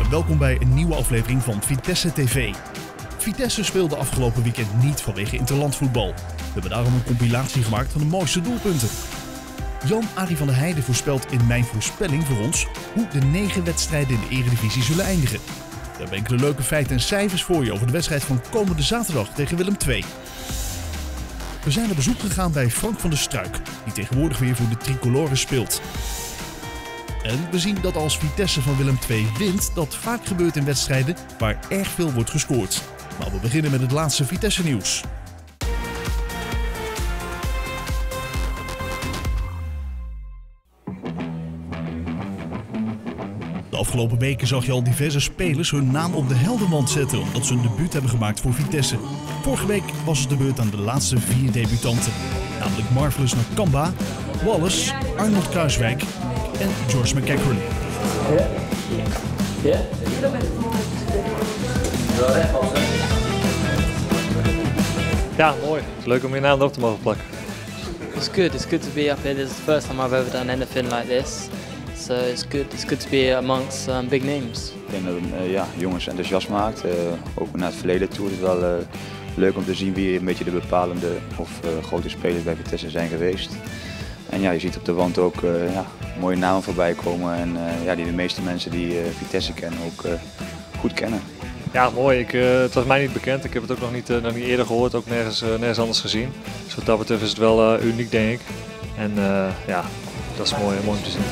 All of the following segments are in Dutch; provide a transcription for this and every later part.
Welkom bij een nieuwe aflevering van Vitesse TV. Vitesse speelde afgelopen weekend niet vanwege interlandvoetbal. We hebben daarom een compilatie gemaakt van de mooiste doelpunten. Jan-Arie van der Heijden voorspelt in Mijn Voorspelling voor ons hoe de 9 wedstrijden in de Eredivisie zullen eindigen. We hebben enkele leuke feiten en cijfers voor je over de wedstrijd van komende zaterdag tegen Willem II. We zijn op bezoek gegaan bij Frank van der Struik, die tegenwoordig weer voor de Tricolore speelt. En we zien dat als Vitesse van Willem II wint, dat vaak gebeurt in wedstrijden waar erg veel wordt gescoord. Maar we beginnen met het laatste Vitesse nieuws. De afgelopen weken zag je al diverse spelers hun naam op de heldenwand zetten omdat ze een debuut hebben gemaakt voor Vitesse. Vorige week was het de beurt aan de laatste 4 debutanten. Namelijk Marvelous Nakamba, Wallace, Arnold Kruiswijk en George McEachran. Ja, mooi. Het is leuk om je naam erop te mogen plakken. It's good. It's good to be up here. This is the first time I've ever done anything like this. So it's good. It's good to be amongst big names. Ik denk dat het jongens enthousiast maakt. Ook naar het verleden toe is het wel leuk om te zien wie een beetje de bepalende of grote spelers bij Vitesse zijn geweest. En ja, je ziet op de wand ook mooie namen voorbij komen en die de meeste mensen die Vitesse kennen ook goed kennen. Ja, mooi. Het was mij niet bekend. Ik heb het ook nog niet eerder gehoord, ook nergens anders gezien. Dus wat dat betreft is het wel uniek, denk ik. En dat is mooi om te zien.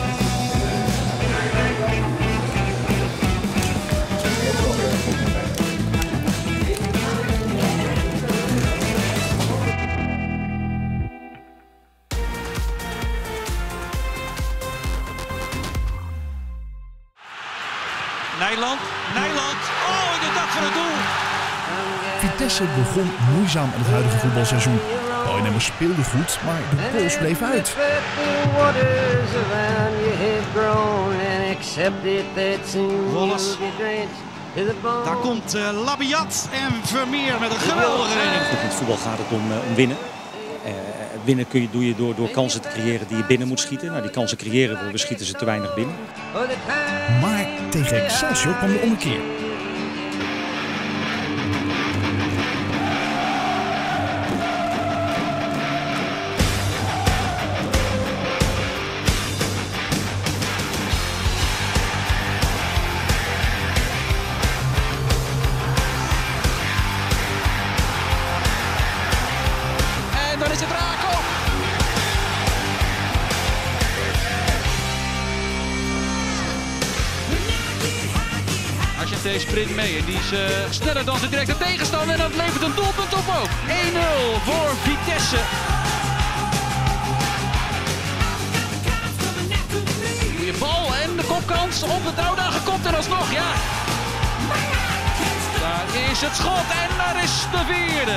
Nijland. Oh, in de dak van het doel. Vitesse begon moeizaam aan het huidige voetbalseizoen. Boynham speelde goed, maar de goals bleven uit. Wallace. Daar komt Labiat en Vermeer met een geweldige redding. In het voetbal gaat het om winnen. Winnen doe je door kansen te creëren die je binnen moet schieten. Nou, die kansen creëren we schieten ze te weinig binnen. Maar tegen Excelsior kwam de ommekeer. En dan is het raak op. Argenté sprint mee en die is sneller dan zijn directe tegenstander en dat levert een doelpunt op ook. 1-0 voor Vitesse. Goeie bal en de kopkans op de touw daar gekopt en alsnog, ja. Daar is het schot en daar is de vierde.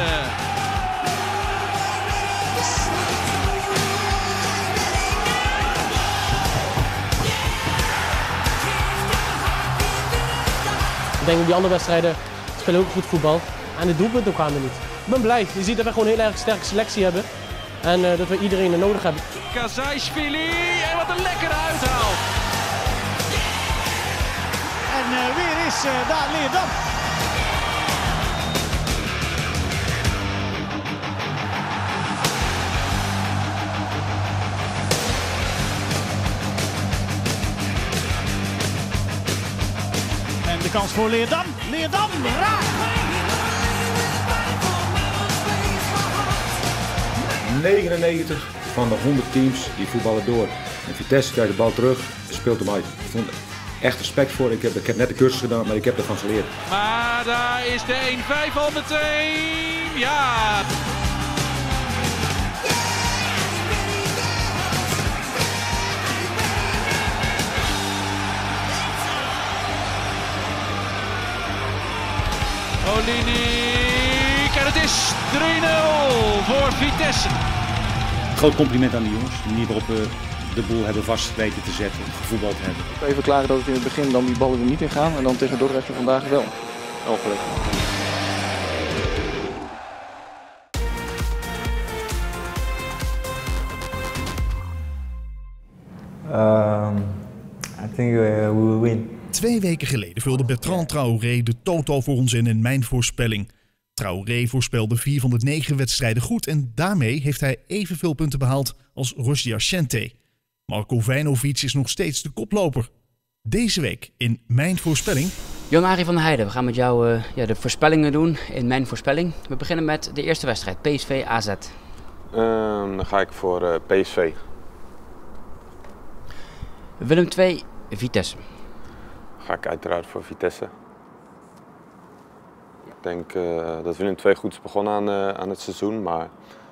Ik denk dat die andere wedstrijden spelen ook goed voetbal. En de doelpunten kwamen er niet. Ik ben blij. Je ziet dat we gewoon een heel erg sterke selectie hebben. En dat we iedereen er nodig hebben. Kazajsvili en wat een lekkere uithaal. En weer is daar Leerdam. En de kans voor Leerdam. Leerdam, raak! 99 van de 100 teams die voetballen door. En Vitesse krijgt de bal terug, speelt hem uit. Ik vond er echt respect voor. Ik heb net de cursus gedaan, maar ik heb ervan geleerd. Maar daar is de 1-5 al meteen. Ja! Olinik en het is 3-0 voor Vitesse. Groot compliment aan de jongens. De manier waarop we de boel hebben vast weten te zetten, gevoetbald hebben. Even klagen dat het in het begin dan die ballen er niet in gaan en dan tegen Dordrecht vandaag wel. Ongelukkig. I think we will win. 2 weken geleden vulde Bertrand Traoré de toto voor ons in mijn voorspelling. Traoré voorspelde 4 van de 9 wedstrijden goed en daarmee heeft hij evenveel punten behaald als Rosdi Asciente. Marko Vijnovic is nog steeds de koploper. Deze week in mijn voorspelling. Jan-Arie van der Heijden, we gaan met jou de voorspellingen doen in mijn voorspelling. We beginnen met de eerste wedstrijd, PSV AZ. Dan ga ik voor PSV. Willem II, Vitesse. Ga ik uiteraard voor Vitesse. Ik denk dat Willem II goed is begonnen aan het seizoen, maar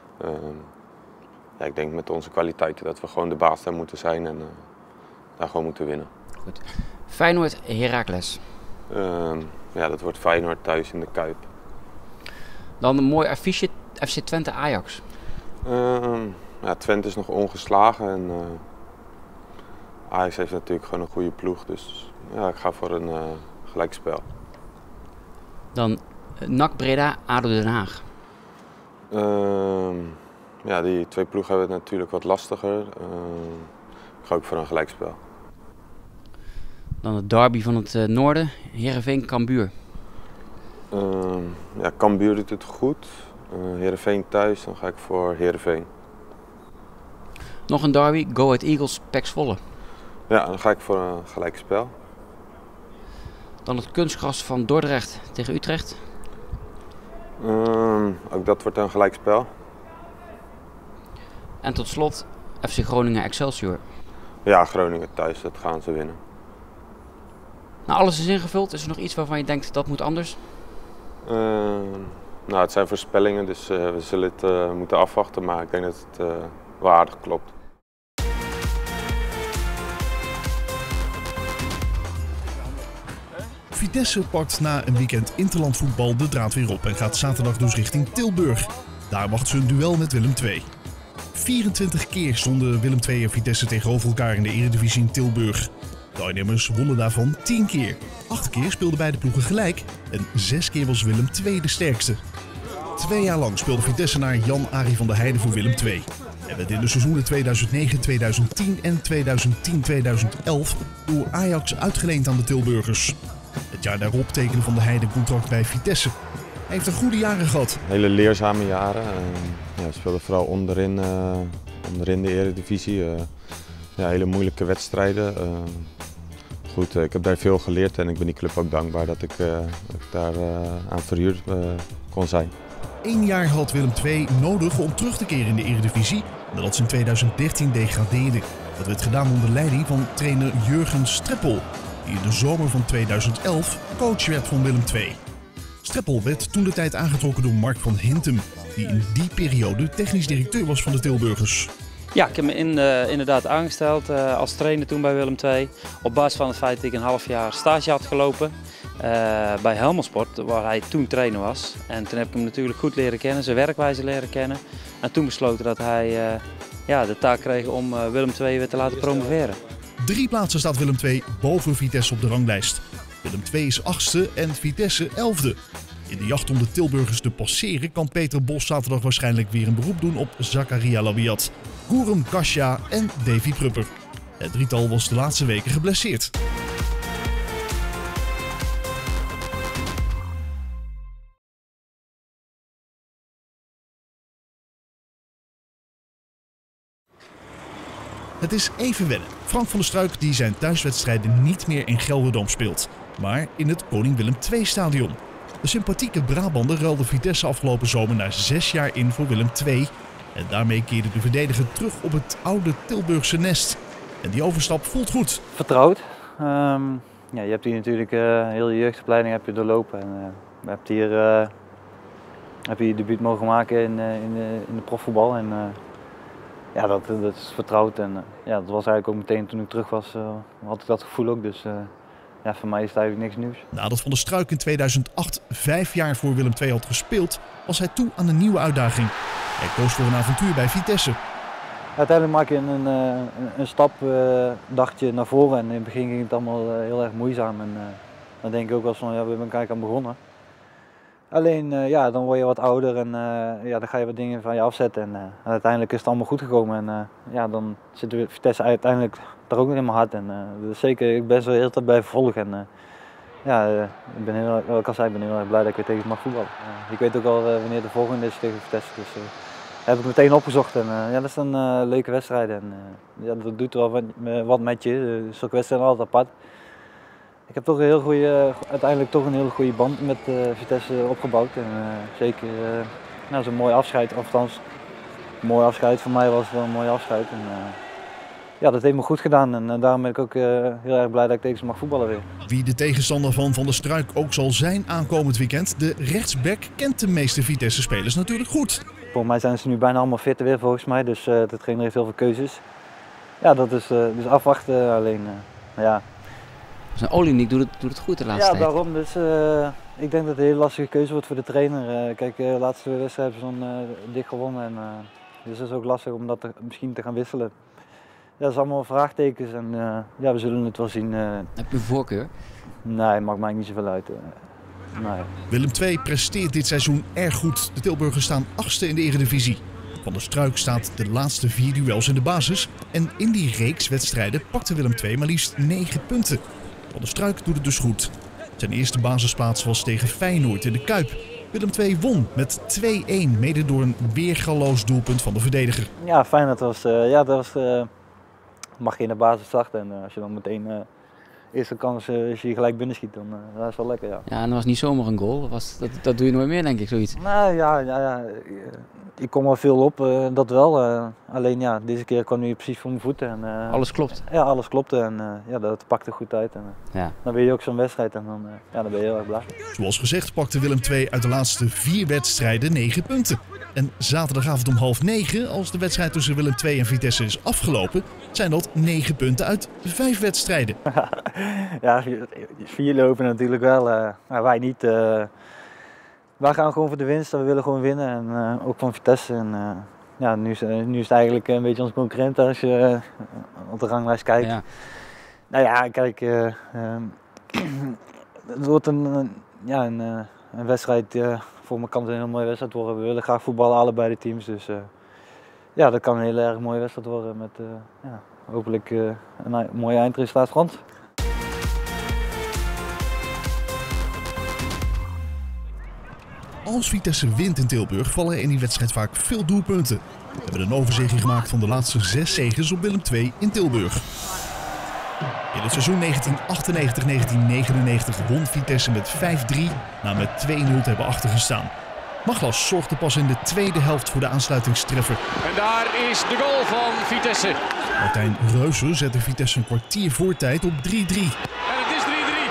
ik denk met onze kwaliteiten dat we gewoon de baas daar moeten zijn en daar gewoon moeten winnen. Goed. Feyenoord, Heracles. Dat wordt Feyenoord thuis in de Kuip. Dan een mooi affiche, FC Twente Ajax. Twente is nog ongeslagen en Ajax heeft natuurlijk gewoon een goede ploeg, dus ja, ik ga voor een gelijkspel. Dan NAC Breda, ADO Den Haag. Die 2 ploegen hebben het natuurlijk wat lastiger. Ik ga ook voor een gelijkspel. Dan het derby van het noorden, Heerenveen Cambuur. Cambuur doet het goed. Heerenveen thuis, dan ga ik voor Heerenveen. Nog een derby, Go Ahead Eagles, PEC Zwolle. Ja, dan ga ik voor een gelijkspel. Dan het kunstgras van Dordrecht tegen Utrecht. Ook dat wordt een gelijkspel. En tot slot FC Groningen Excelsior. Ja, Groningen thuis, dat gaan ze winnen. Nou, alles is ingevuld. Is er nog iets waarvan je denkt dat moet anders? Het zijn voorspellingen, dus we zullen het moeten afwachten, maar ik denk dat het wel aardig klopt. Vitesse pakt na een weekend interlandvoetbal de draad weer op en gaat zaterdag dus richting Tilburg. Daar wacht ze een duel met Willem II. 24 keer stonden Willem II en Vitesse tegenover elkaar in de Eredivisie in Tilburg. De Arnhemmers wonnen daarvan 10 keer. 8 keer speelden beide ploegen gelijk en 6 keer was Willem II de sterkste. 2 jaar lang speelde Vitesse naar Jan-Arie van der Heijden voor Willem II. En werd in de seizoenen 2009, 2010 en 2010-2011 door Ajax uitgeleend aan de Tilburgers. Het jaar daarop tekende Van der Heijden een contract bij Vitesse. Hij heeft een goede jaren gehad. Hele leerzame jaren. We speelden vooral onderin de Eredivisie. Hele moeilijke wedstrijden. Ik heb daar veel geleerd en ik ben die club ook dankbaar dat ik daar aan verhuurd kon zijn. 1 jaar had Willem II nodig om terug te keren in de Eredivisie nadat ze in 2013 degradeerden. Dat werd gedaan onder leiding van trainer Jurgen Streppel, die in de zomer van 2011 coach werd van Willem II. Streppel werd toen de tijd aangetrokken door Mark van Hintem, die in die periode technisch directeur was van de Tilburgers. Ja, ik heb me inderdaad aangesteld als trainer toen bij Willem II. Op basis van het feit dat ik een half jaar stage had gelopen bij Helmersport, waar hij toen trainer was. En toen heb ik hem natuurlijk goed leren kennen, zijn werkwijze leren kennen. En toen besloten dat hij de taak kreeg om Willem II weer te laten promoveren. 3 plaatsen staat Willem II boven Vitesse op de ranglijst. Willem II is 8e en Vitesse 11e. In de jacht om de Tilburgers te passeren kan Peter Bos zaterdag waarschijnlijk weer een beroep doen op Zakaria Labiat, Gurum Kasia en Davy Prupper. Het drietal was de laatste weken geblesseerd. Het is even wennen. Frank van der Struik die zijn thuiswedstrijden niet meer in Gelderdoom speelt, maar in het Koning Willem II-stadion. De sympathieke Brabander ruilde Vitesse afgelopen zomer na 6 jaar in voor Willem II. En daarmee keerde de verdediger terug op het oude Tilburgse nest. En die overstap voelt goed. Vertrouwd. Je hebt hier natuurlijk heel je jeugdopleiding heb je doorlopen. En, heb je debuut mogen maken in de profvoetbal. En, dat is vertrouwd. En dat was eigenlijk ook meteen toen ik terug was, had ik dat gevoel ook. Dus voor mij is het eigenlijk niks nieuws. Nadat Van der Struik in 2008 5 jaar voor Willem II had gespeeld, was hij toe aan een nieuwe uitdaging. Hij koos voor een avontuur bij Vitesse. Uiteindelijk maak je een stap, dacht je, naar voren. En in het begin ging het allemaal heel erg moeizaam. En dan denk ik ook wel van, we zijn eigenlijk aan begonnen. Alleen ja, dan word je wat ouder en ja, dan ga je wat dingen van je afzetten. En uiteindelijk is het allemaal goed gekomen. En ja, dan zit Vitesse uiteindelijk daar ook nog in mijn hart. En dus zeker, ik ben zo de hele tijd blijven volgen. En ja, ik ben heel, wat ik al zei, ik ben heel erg blij dat ik weer tegen ze mag voetballen. Ik weet ook al wanneer de volgende is tegen Vitesse. Dus heb ik meteen opgezocht. En ja, dat is een leuke wedstrijd. En ja, dat doet wel wat met je. Zulke wedstrijden zijn altijd apart. Ik heb toch uiteindelijk toch een hele goede band met Vitesse opgebouwd. En zeker nou, zo'n mooi afscheid, of althans een mooi afscheid. Voor mij was het wel een mooi afscheid. En, ja, dat heeft me goed gedaan en daarom ben ik ook heel erg blij dat ik tegen ze mag voetballen weer. Wie de tegenstander van Van der Struik ook zal zijn aankomend weekend, de rechtsback kent de meeste Vitesse-spelers natuurlijk goed. Volgens mij zijn ze nu bijna allemaal fit weer volgens mij, dus de trainer heeft heel veel keuzes. Ja, dat is dus afwachten alleen, ja. Dus Olinik doet het goed de laatste tijd. Ja, daarom. Dus ik denk dat het een hele lastige keuze wordt voor de trainer. Kijk, de laatste wedstrijd hebben ze zo'n dik gewonnen. En, dus het is ook lastig om dat misschien te gaan wisselen. Ja, dat is allemaal vraagtekens en ja, we zullen het wel zien. Heb je een voorkeur? Nee, maakt mij niet zoveel uit. Nee. Willem II presteert dit seizoen erg goed. De Tilburgers staan 8e in de Eredivisie. Van der Struik staat de laatste 4 duels in de basis. En in die reeks wedstrijden pakte Willem II maar liefst 9 punten. Van der Struik doet het dus goed. Zijn eerste basisplaats was tegen Feyenoord in de Kuip. Willem II won met 2-1, mede door een weergaloos doelpunt van de verdediger. Ja, Feyenoord was, ja, dat was, mag je in de basis starten. En als je dan meteen eerste kans als je gelijk binnenschiet, dan dat is wel lekker. Ja, ja, en dat was niet zomaar een goal. Dat doe je nooit meer, denk ik, zoiets. Nou ja, ik kom wel veel op, dat wel. Alleen ja, deze keer kwam hij precies voor mijn voeten. En, alles klopt? Ja, alles klopte en ja, dat pakte goed uit. En, ja. Dan ben je ook zo'n wedstrijd en dan, ja, dan ben je heel erg blij. Zoals gezegd pakte Willem II uit de laatste 4 wedstrijden 9 punten. En zaterdagavond om 20:30, als de wedstrijd tussen Willem II en Vitesse is afgelopen, zijn dat 9 punten uit 5 wedstrijden. Ja, 4 lopen natuurlijk wel, maar wij niet. Wij gaan gewoon voor de winst en we willen gewoon winnen. En ook van Vitesse. En, ja, nu is het eigenlijk een beetje onze concurrent als je op de ranglijst kijkt. Ja. Nou ja, kijk, het wordt een wedstrijd. Voor me kan het een heel mooie wedstrijd worden. We willen graag voetballen, allebei de teams. Dus ja, dat kan een heel erg mooie wedstrijd worden met ja, hopelijk een mooie eindresultaat voor ons. Als Vitesse wint in Tilburg vallen in die wedstrijd vaak veel doelpunten. We hebben een overzichtje gemaakt van de laatste 6 zegens op Willem II in Tilburg. In het seizoen 1998-1999 won Vitesse met 5-3 na met 2-0 te hebben achtergestaan. Maglas zorgde pas in de tweede helft voor de aansluitingstreffer. En daar is de goal van Vitesse. Martijn Reuser zette Vitesse een kwartier voor tijd op 3-3. En het is 3-3.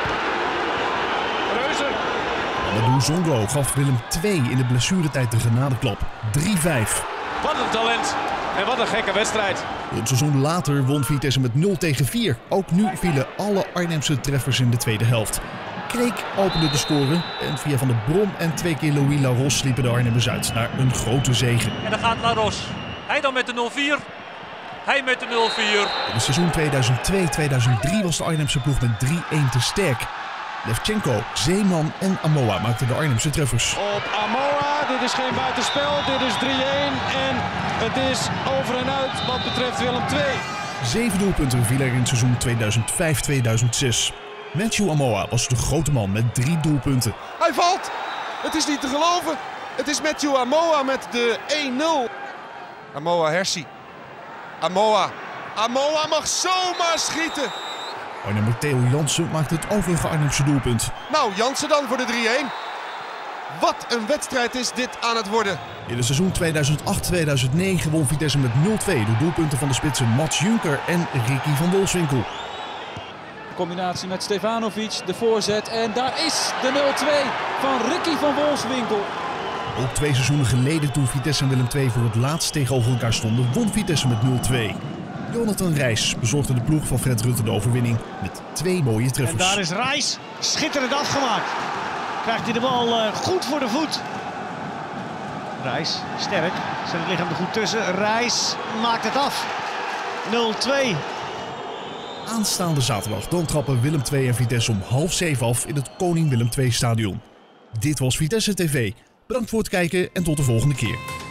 Reuser. Amadou Zongo gaf Willem II in de blessuretijd de genadeklap. 3-5. Wat een talent. En wat een gekke wedstrijd. Een seizoen later won Vitesse met 0-4. Ook nu vielen alle Arnhemse treffers in de tweede helft. Kreek opende de score en via Van der Brom en 2 keer Louis Laros sliepen de Arnhemmers uit naar een grote zege. En dan gaat Laros. Hij dan met de 0-4. Hij met de 0-4. In het seizoen 2002-2003 was de Arnhemse ploeg met 3-1 te sterk. Levchenko, Zeeman en Amoa maakten de Arnhemse treffers. Op Amoa, dit is geen buitenspel, dit is 3-1 en het is over en uit wat betreft Willem II. 7 doelpunten vielen er in het seizoen 2005-2006. Matthew Amoa was de grote man met 3 doelpunten. Hij valt! Het is niet te geloven. Het is Matthew Amoa met de 1-0. Amoa Hersi. Amoa mag zomaar schieten. Arnhemmer Theo Jansen maakte het overige Arnhemse doelpunt. Nou, Jansen dan voor de 3-1. Wat een wedstrijd is dit aan het worden. In het seizoen 2008-2009 won Vitesse met 0-2 door doelpunten van de spitsen Mats Junker en Ricky van Wolfswinkel. De combinatie met Stefanovic, de voorzet en daar is de 0-2 van Ricky van Wolfswinkel. Ook 2 seizoenen geleden toen Vitesse en Willem II voor het laatst tegenover elkaar stonden, won Vitesse met 0-2. Jonathan Reis bezorgde de ploeg van Fred Rutte de overwinning met 2 mooie treffers. En daar is Reis, schitterend afgemaakt. Krijgt hij de bal goed voor de voet. Reis, sterk, zet het lichaam er goed tussen. Reis maakt het af. 0-2. Aanstaande zaterdag dan trappen Willem II en Vitesse om 6:30 af in het Koning Willem II stadion. Dit was Vitesse TV. Bedankt voor het kijken en tot de volgende keer.